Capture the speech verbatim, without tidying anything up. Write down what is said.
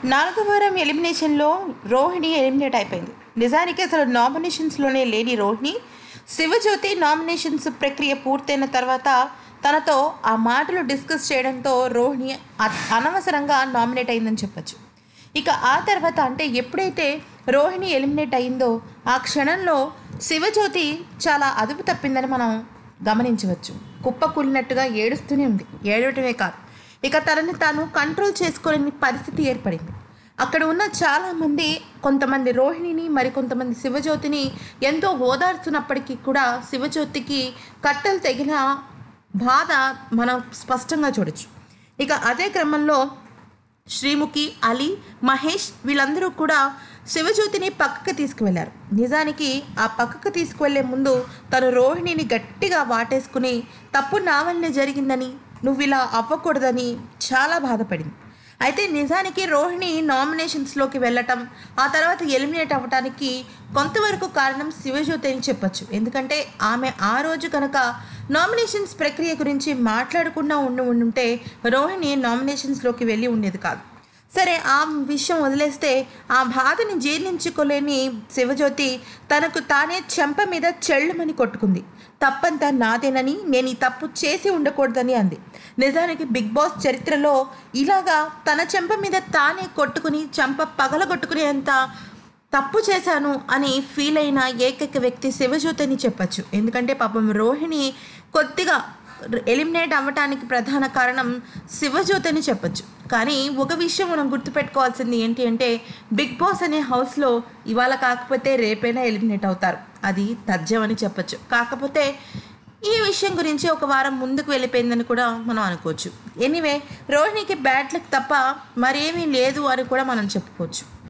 నాలుగో వారం ఎలిమినేషన్లో రోహిణి ఎలిమినేట్ అయిపోయింది. నిజానికి అసలు నామినేషన్స్లోనే లేని రోహిణి శివజ్యోతి నామినేషన్స్ ప్రక్రియ పూర్తయిన తర్వాత తనతో ఆ మాటలు డిస్కస్ చేయడంతో రోహిణి అనవసరంగా నామినేట్ అయిందని చెప్పచ్చు. ఇక ఆ తర్వాత అంటే ఎప్పుడైతే రోహిణి ఎలిమినేట్ అయిందో ఆ క్షణంలో శివజ్యోతి చాలా అదుపు తప్పిందని మనం గమనించవచ్చు. కుప్పకూలినట్టుగా ఏడుస్తూనే ఉంది. ఏడవటమే కాదు, ఇక తనని తాను కంట్రోల్ చేసుకోలేని పరిస్థితి ఏర్పడింది. అక్కడ ఉన్న చాలామంది కొంతమంది రోహిణిని మరికొంతమంది శివజ్యోతిని ఎంతో ఓదార్చున్నప్పటికీ కూడా శివజ్యోతికి కట్టెలు తెగిన బాధ మనం స్పష్టంగా చూడొచ్చు. ఇక అదే క్రమంలో శ్రీముఖి, అలీ, మహేష్ వీళ్ళందరూ కూడా శివజ్యోతిని పక్కకు తీసుకువెళ్ళారు. నిజానికి ఆ పక్కకు తీసుకువెళ్లే ముందు తను రోహిణిని గట్టిగా వాటేసుకుని తప్పు నా వల్లనే జరిగిందని, నువ్వు ఇలా అవ్వకూడదని చాలా బాధపడింది. అయితే నిజానికి రోహిణి నామినేషన్స్లోకి వెళ్ళటం, ఆ తర్వాత ఎలిమినేట్ అవ్వటానికి కొంతవరకు కారణం శివజ్యోతి అని చెప్పచ్చు. ఎందుకంటే ఆమె ఆ రోజు కనుక నామినేషన్స్ ప్రక్రియ గురించి మాట్లాడకుండా ఉండి ఉండుంటే రోహిణి నామినేషన్స్లోకి వెళ్ళి ఉండేది కాదు. సరే, ఆ విషయం వదిలేస్తే ఆ బాధని జీర్ణించుకోలేని శివజ్యోతి తనకు తానే చెంప మీద చెళ్ళమని కొట్టుకుంది. తప్పంతా నాదేనని, నేను ఈ తప్పు చేసి ఉండకూడదని అంది. నిజానికి బిగ్ బాస్ చరిత్రలో ఇలాగా తన చెంప మీద తానే కొట్టుకుని చెంప పగలగొట్టుకునేంత తప్పు చేశాను అని ఫీల్ అయిన ఏకైక వ్యక్తి శివజ్యోతి అని చెప్పచ్చు. ఎందుకంటే పాపం రోహిణి కొద్దిగా ఎలిమినేట్ అవ్వటానికి ప్రధాన కారణం శివజ్యోతి అని చెప్పచ్చు. కానీ ఒక విషయం మనం గుర్తుపెట్టుకోవాల్సింది ఏంటి అంటే, బిగ్ బాస్ అనే హౌస్లో ఇవాళ కాకపోతే రేపైనా ఎలిమినేట్ అవుతారు. అది తథ్యం అని చెప్పచ్చు. కాకపోతే ఈ విషయం గురించి ఒక వారం ముందుకు వెళ్ళిపోయిందని కూడా మనం అనుకోవచ్చు. ఎనీవే, రోహిణికి బ్యాడ్ లక్ తప్ప మరేమీ లేదు అని కూడా మనం చెప్పుకోవచ్చు.